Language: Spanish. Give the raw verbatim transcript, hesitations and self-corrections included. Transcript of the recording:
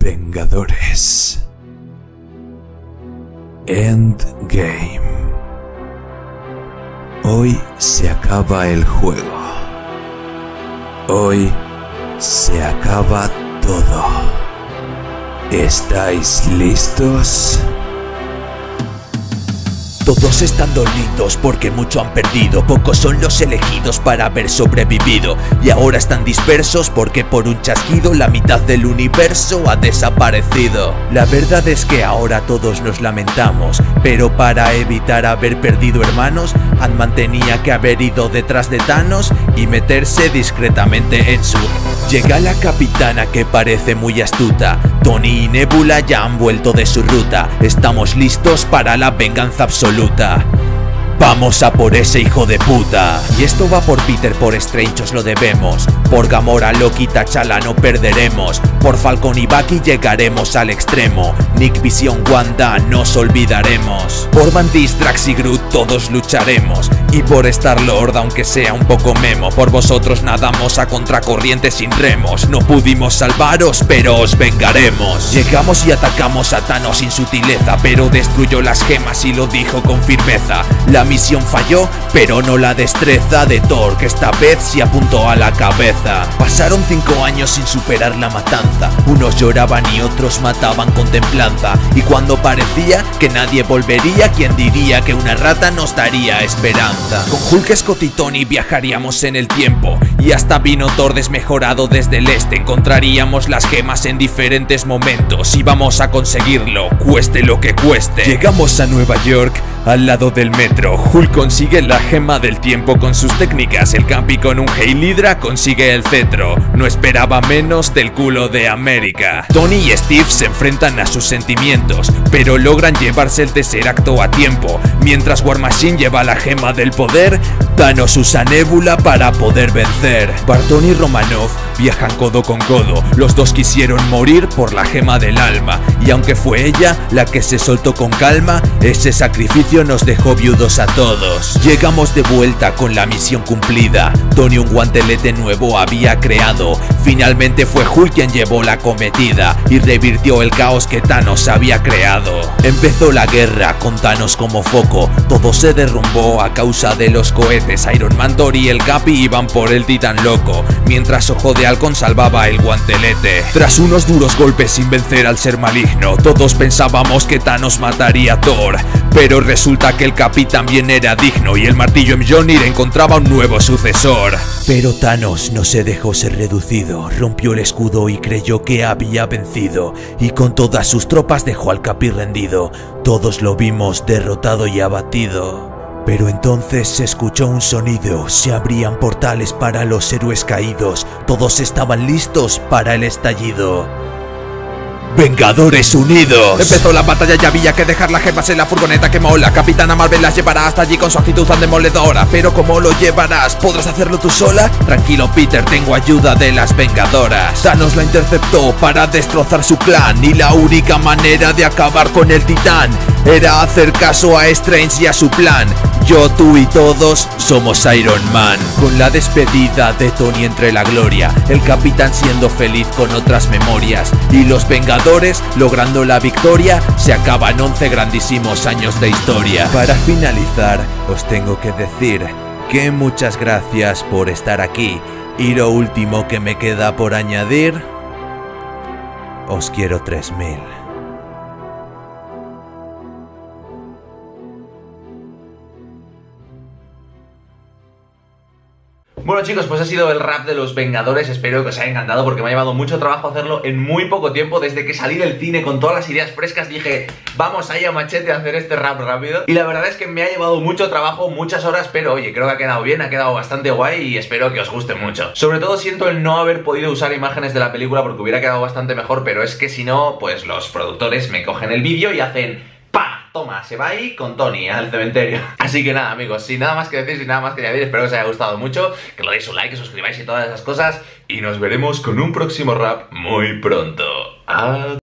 Vengadores Endgame. Hoy se acaba el juego. Hoy se acaba todo. ¿Estáis listos? Todos están dolidos porque mucho han perdido. Pocos son los elegidos para haber sobrevivido. Y ahora están dispersos porque por un chasquido la mitad del universo ha desaparecido. La verdad es que ahora todos nos lamentamos, pero para evitar haber perdido hermanos, Ant-Man tenía que haber ido detrás de Thanos y meterse discretamente en su... Llega la capitana que parece muy astuta. Tony y Nebula ya han vuelto de su ruta. Estamos listos para la venganza absoluta. Vamos a por ese hijo de puta. Y esto va por Peter, por Strange os lo debemos. Por Gamora, Loki, T'Challa no perderemos. Por Falcon y Bucky llegaremos al extremo. Nick, Vision, Wanda nos olvidaremos. Por Mantis, Drax y Groot todos lucharemos. Y por Star-Lord aunque sea un poco memo. Por vosotros nadamos a contracorriente sin remos. No pudimos salvaros pero os vengaremos. Llegamos y atacamos a Thanos sin sutileza, pero destruyó las gemas y lo dijo con firmeza. La misión falló, pero no la destreza de Thor, que esta vez sí apuntó a la cabeza. Pasaron cinco años sin superar la matanza. Unos lloraban y otros mataban con templanza. Y cuando parecía que nadie volvería, ¿quién diría que una rata nos daría esperanza? Con Hulk, Scott y Tony viajaríamos en el tiempo. Y hasta vino Thor desmejorado desde el este. Encontraríamos las gemas en diferentes momentos. Y vamos a conseguirlo, cueste lo que cueste. Llegamos a Nueva York, al lado del metro. Hulk consigue la gema del tiempo con sus técnicas. El Capi con un Hail Hydra consigue el cetro. No esperaba menos del culo de América. Tony y Steve se enfrentan a sus sentimientos, pero logran llevarse el Tesseracto a tiempo. Mientras War Machine lleva la gema del poder, Thanos usa Nebula para poder vencer. Barton y Romanoff viajan codo con codo. Los dos quisieron morir por la gema del alma. Y aunque fue ella la que se soltó con calma, ese sacrificio nos dejó viudos a todos. Llegamos de vuelta con la misión cumplida. Tony un guantelete nuevo había creado. Finalmente fue Hulk quien llevó la cometida y revirtió el caos que Thanos había creado. Empezó la guerra con Thanos como foco. Todo se derrumbó a causa de los cohetes. Iron Man, Thor y el Capi iban por el titán loco, mientras Ojo de Halcón salvaba el guantelete. Tras unos duros golpes sin vencer al ser maligno, todos pensábamos que Thanos mataría a Thor, pero resulta que el Capi también era digno y el martillo Mjolnir encontraba un nuevo sucesor. Pero Thanos no se dejó ser reducido, rompió el escudo y creyó que había vencido, y con todas sus tropas dejó al Capi rendido. Todos lo vimos derrotado y abatido. Pero entonces se escuchó un sonido, se abrían portales para los héroes caídos, todos estaban listos para el estallido. ¡Vengadores unidos! Empezó la batalla y había que dejar las gemas en la furgoneta que mola. Capitana Marvel las llevará hasta allí con su actitud tan demoledora. Pero ¿cómo lo llevarás? ¿Podrás hacerlo tú sola? Tranquilo Peter, tengo ayuda de las Vengadoras. Thanos la interceptó para destrozar su clan, y la única manera de acabar con el titán era hacer caso a Strange y a su plan. Yo, tú y todos somos Iron Man. Con la despedida de Tony entre la gloria, el capitán siendo feliz con otras memorias, y los Vengadores logrando la victoria, se acaban once grandísimos años de historia. Para finalizar, os tengo que decir que muchas gracias por estar aquí, y lo último que me queda por añadir, os quiero tres mil. Bueno chicos, pues ha sido el rap de los Vengadores. Espero que os haya encantado porque me ha llevado mucho trabajo hacerlo en muy poco tiempo. Desde que salí del cine con todas las ideas frescas dije, vamos ahí a machete a hacer este rap rápido. Y la verdad es que me ha llevado mucho trabajo, muchas horas, pero oye, creo que ha quedado bien, ha quedado bastante guay y espero que os guste mucho. Sobre todo siento el no haber podido usar imágenes de la película porque hubiera quedado bastante mejor, pero es que si no, pues los productores me cogen el vídeo y hacen... ¡pa! Toma, se va ahí con Tony al cementerio. Así que nada amigos, sin nada más que decir, sin nada más que añadir, espero que os haya gustado mucho, que le deis un like, que os suscribáis y todas esas cosas, y nos veremos con un próximo rap muy pronto. Adiós.